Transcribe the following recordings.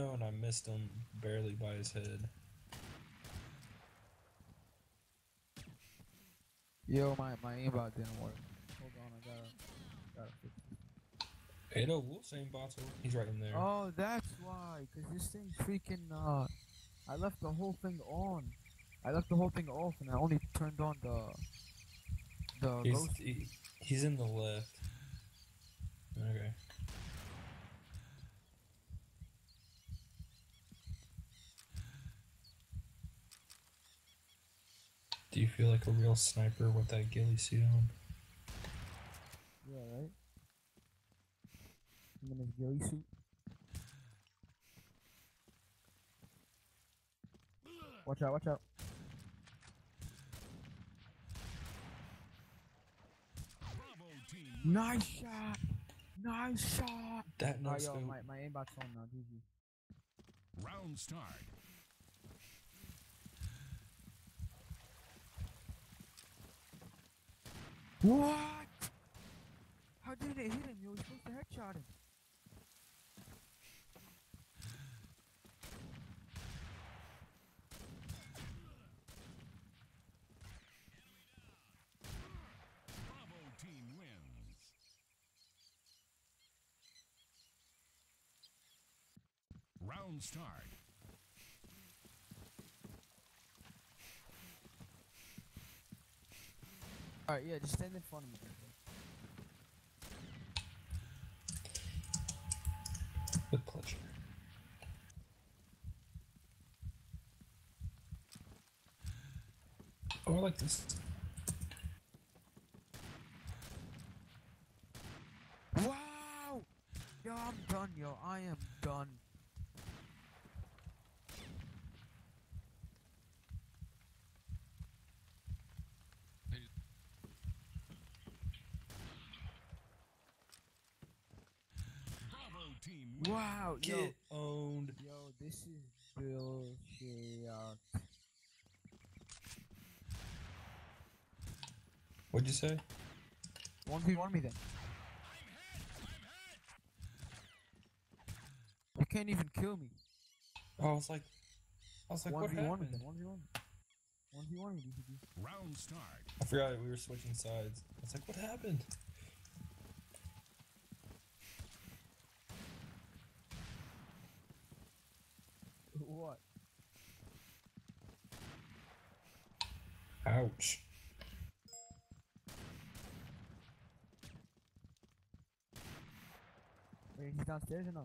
know, and I missed him barely by his head. Yo, my aimbot didn't work. Hold on, I gotta fix it. Hey, no, we'll same bottle. He's right in there. Oh, that's why. Cause this thing's freaking. I left the whole thing on. I left the whole thing off, and I only turned on the He's ghost. he's in the left. Okay. Do you feel like a real sniper with that ghillie suit on? Yeah, right. I'm in his ghillie suit. Watch out! Watch out! Nice shot! Nice shot! That no Alright, yo, scope. my aimbot's on now. GG. Round start. What? How did it hit him? You were supposed to headshot him. Bravo team wins. Round start. Alright, yeah, just stand in front of me. With pleasure. Oh, I like this. Wow! Yo, I'm done, yo. I am done. Bravo team wins. Wow, yo. Get owned. Yo, this is bullshit. What'd you say? 1v1 me then. You can't even kill me. Oh, I was like, what 1v1 me happened? then. 1v1. 1v1 me, DCD. Round start. I forgot we were switching sides. I was like, what happened? What? Ouch. Wait, he's downstairs or no?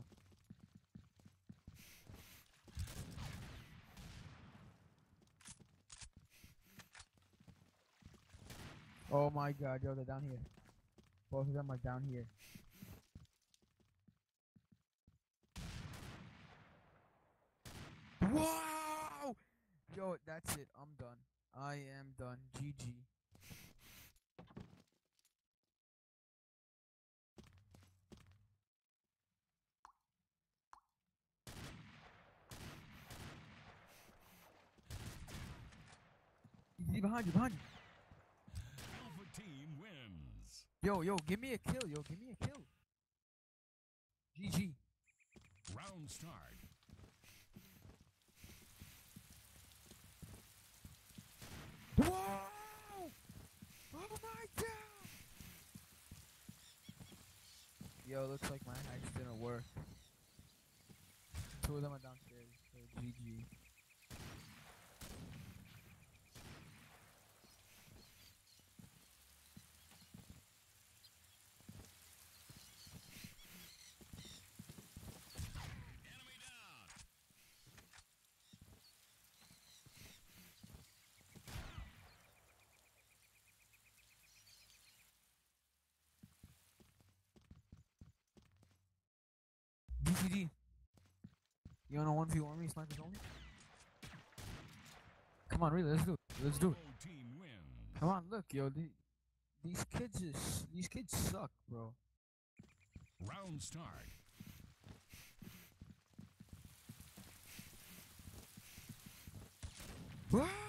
Oh my god, yo, they're down here. Both of them are down here. Wow! Yo, that's it. I'm done. I am done. GG. He's behind you, behind you. Alpha team wins. Yo, give me a kill, yo, give me a kill. GG. Round start. Wow! Oh my god! Yo, looks like my hacks didn't work. Two of them are downstairs, so GG. Enemy down. DCD. You wanna 1v1 me, snipers only? Come on, really, let's do it. Let's do it. Bravo team wins. Come on, look, yo, these kids suck, bro. Round start. Wow!